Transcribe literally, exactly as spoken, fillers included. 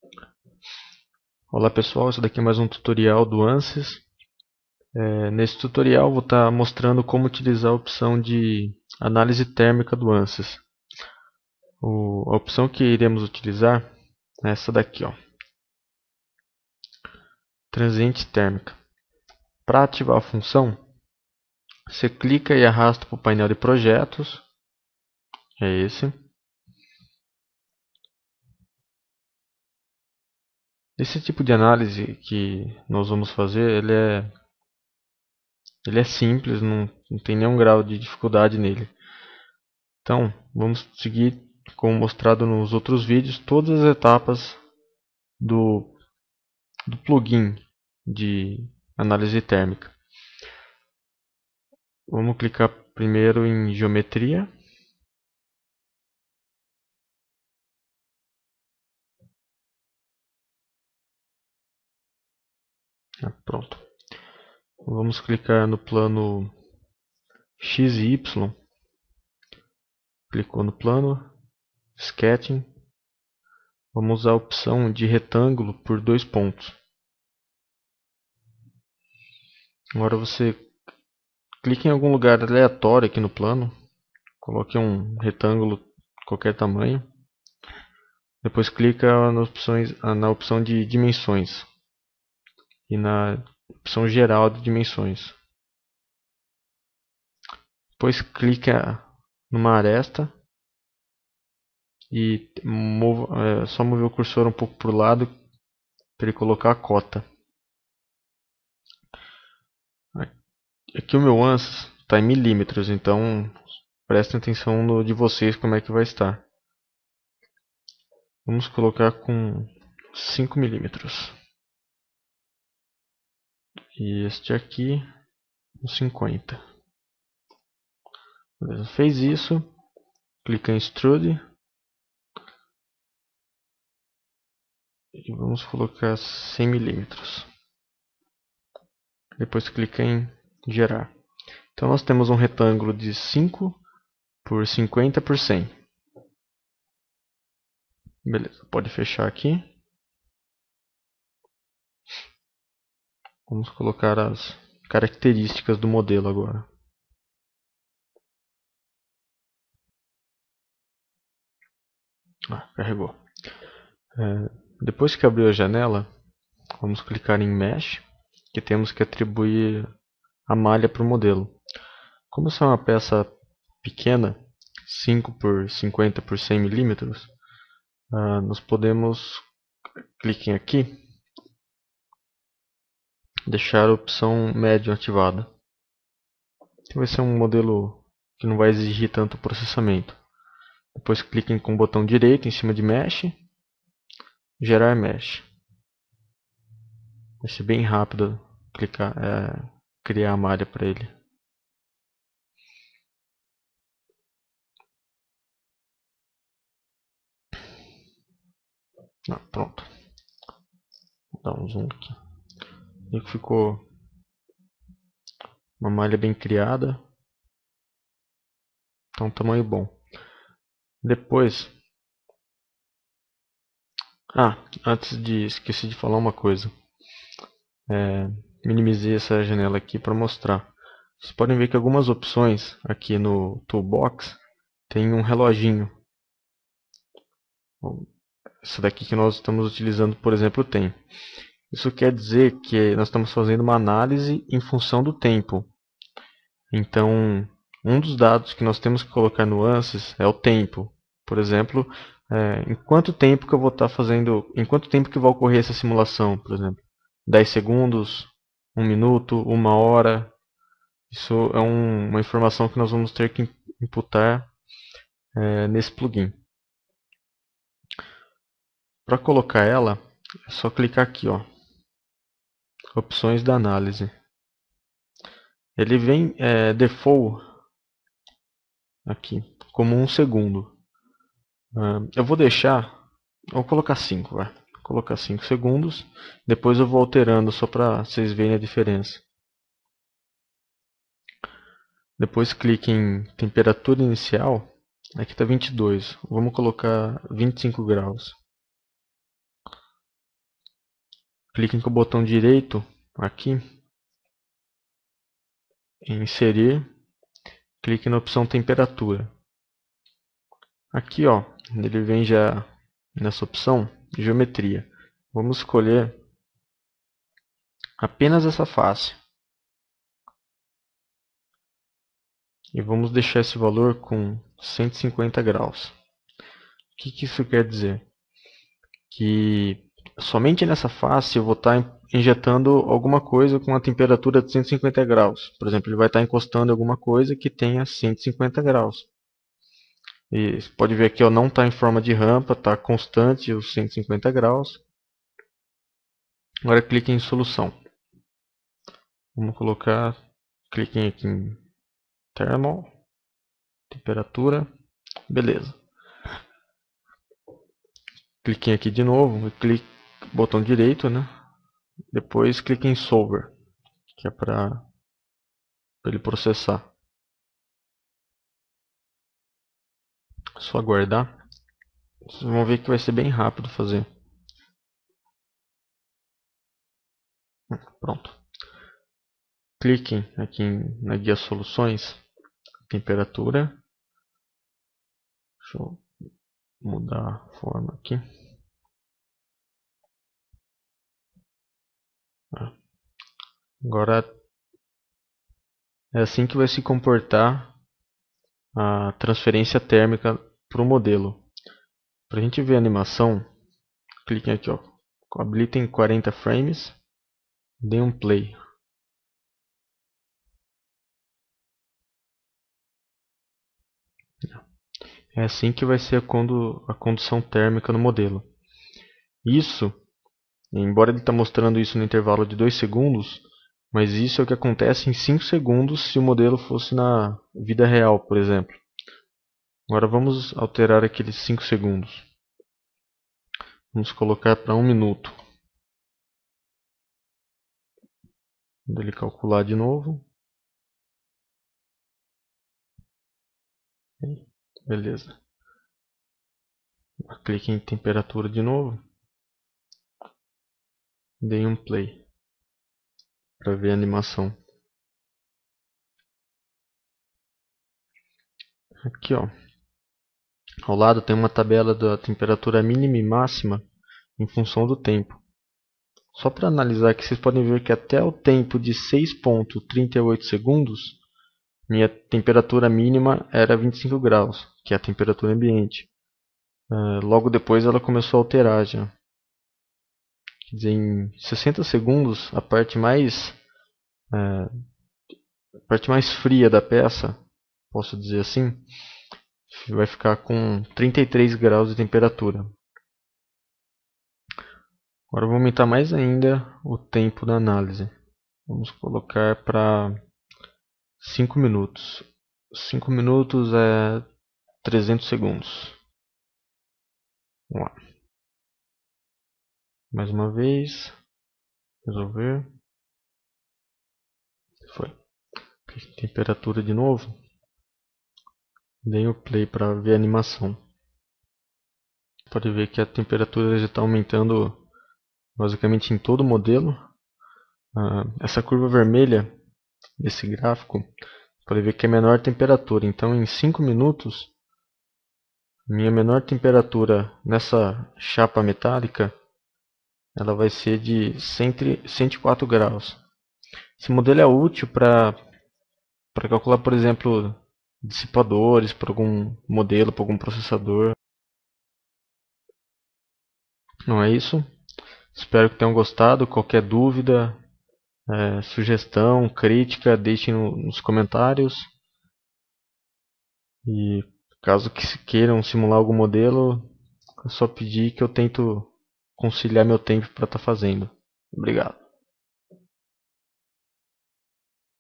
Olá pessoal, esse daqui é mais um tutorial do ANSYS. É, nesse tutorial vou estar mostrando como utilizar a opção de análise térmica do ANSYS. O, a opção que iremos utilizar é essa daqui, ó, transiente térmica. Para ativar a função, você clica e arrasta para o painel de projetos, é esse. Esse tipo de análise que nós vamos fazer, ele é, ele é simples, não, não tem nenhum grau de dificuldade nele. Então, vamos seguir, como mostrado nos outros vídeos, todas as etapas do, do plugin de análise térmica. Vamos clicar primeiro em geometria. Ah, pronto. Vamos clicar no plano X e Y. Clicou no plano, Sketching. Vamos usar a opção de retângulo por dois pontos. Agora você clica em algum lugar aleatório aqui no plano. Coloque um retângulo de qualquer tamanho. Depois clica nas opções, na opção de dimensões e na opção geral de dimensões. Depois clica numa aresta e mova, é, só mover o cursor um pouco para o lado para ele colocar a cota. Aqui o meu ANSYS está em milímetros, então prestem atenção no de vocês como é que vai estar. Vamos colocar com cinco milímetros. E este aqui com cinquenta. Beleza. Fez isso, clica em Extrude. E vamos colocar cem milímetros. Depois clica em gerar. Então nós temos um retângulo de cinco por cinquenta por cem. Beleza, pode fechar aqui. Vamos colocar as características do modelo agora. Ah, carregou. É, depois que abriu a janela, vamos clicar em Mesh, que temos que atribuir a malha para o modelo. Como essa é uma peça pequena, cinco por cinquenta por cem milímetros, ah, nós podemos, cliquem aqui, deixar a opção médio ativada. Então vai ser um modelo que não vai exigir tanto processamento. Depois cliquem com o botão direito em cima de Mesh, gerar Mesh. Vai ser bem rápido clicar, é, criar a malha para ele. Ah, pronto. Vou dar um zoom aqui. E que ficou uma malha bem criada. Então, um tamanho bom. Depois, ah, antes de esqueci de falar uma coisa. É, minimizei essa janela aqui para mostrar. Vocês podem ver que algumas opções aqui no Toolbox tem um reloginho. Isso daqui que nós estamos utilizando, por exemplo, tem. Isso quer dizer que nós estamos fazendo uma análise em função do tempo. Então, um dos dados que nós temos que colocar no ANSYS é o tempo. Por exemplo, é, em quanto tempo que eu vou estar fazendo, em quanto tempo que vai ocorrer essa simulação, por exemplo, dez segundos, um minuto, uma hora. Isso é um, uma informação que nós vamos ter que imputar é, nesse plugin. Para colocar ela, é só clicar aqui, ó, opções da análise. Ele vem é, default aqui como um segundo. Uh, eu vou deixar, vou colocar cinco, vai. Vou colocar cinco segundos. Depois eu vou alterando só para vocês verem a diferença. Depois clique em temperatura inicial. Aqui está vinte e dois. Vamos colocar vinte e cinco graus. cliquem com o botão direito aqui em inserir, clique na opção temperatura. Aqui, ó, ele vem já nessa opção geometria. Vamos escolher apenas essa face e vamos deixar esse valor com cento e cinquenta graus. O que, que isso quer dizer? Que somente nessa face eu vou estar injetando alguma coisa com a temperatura de cento e cinquenta graus. Por exemplo, ele vai estar encostando em alguma coisa que tenha cento e cinquenta graus. E você pode ver aqui, ó, não está em forma de rampa, está constante os cento e cinquenta graus. Agora clique em solução. Vamos colocar, cliquem aqui em thermal, temperatura, beleza. Cliquem aqui de novo, clique botão direito, né? Depois clique em solver, que é para ele processar. Só aguardar. Vocês vão ver que vai ser bem rápido fazer. Pronto. Cliquem aqui na guia soluções, temperatura. Deixa eu mudar a forma aqui. Agora é assim que vai se comportar a transferência térmica para o modelo. Para a gente ver a animação, cliquem aqui, ó, habilitem quarenta frames, dê um play. É assim que vai ser a, condu a condução térmica no modelo. Isso, embora ele está mostrando isso no intervalo de dois segundos, mas isso é o que acontece em cinco segundos se o modelo fosse na vida real, por exemplo. Agora vamos alterar aqueles cinco segundos. Vamos colocar para um minuto. Quando ele calcular de novo. Beleza. Clique em temperatura de novo. Dei um play para ver a animação. Aqui, ó, ao lado tem uma tabela da temperatura mínima e máxima em função do tempo. Só para analisar aqui, vocês podem ver que até o tempo de seis vírgula trinta e oito segundos, minha temperatura mínima era vinte e cinco graus, que é a temperatura ambiente. Uh, logo depois ela começou a alterar já. Quer dizer, em sessenta segundos, a parte mais uh, a parte mais fria da peça, posso dizer assim, vai ficar com trinta e três graus de temperatura. Agora eu vou aumentar mais ainda o tempo da análise. Vamos colocar para cinco minutos. cinco minutos é trezentos segundos. Vamos lá. Mais uma vez. Resolver. Foi. Temperatura de novo. Dei o play para ver a animação. Pode ver que a temperatura já está aumentando basicamente em todo o modelo. Uh, essa curva vermelha desse gráfico, pode ver que é a menor temperatura. Então em cinco minutos, minha menor temperatura nessa chapa metálica, ela vai ser de cento e quatro graus. Esse modelo é útil para para calcular, por exemplo, dissipadores para algum modelo, para algum processador. Não é isso? Espero que tenham gostado. Qualquer dúvida, é, sugestão, crítica, deixem no, nos comentários. E caso que queiram simular algum modelo, é só pedir que eu tento conciliar meu tempo para estar fazendo. Obrigado.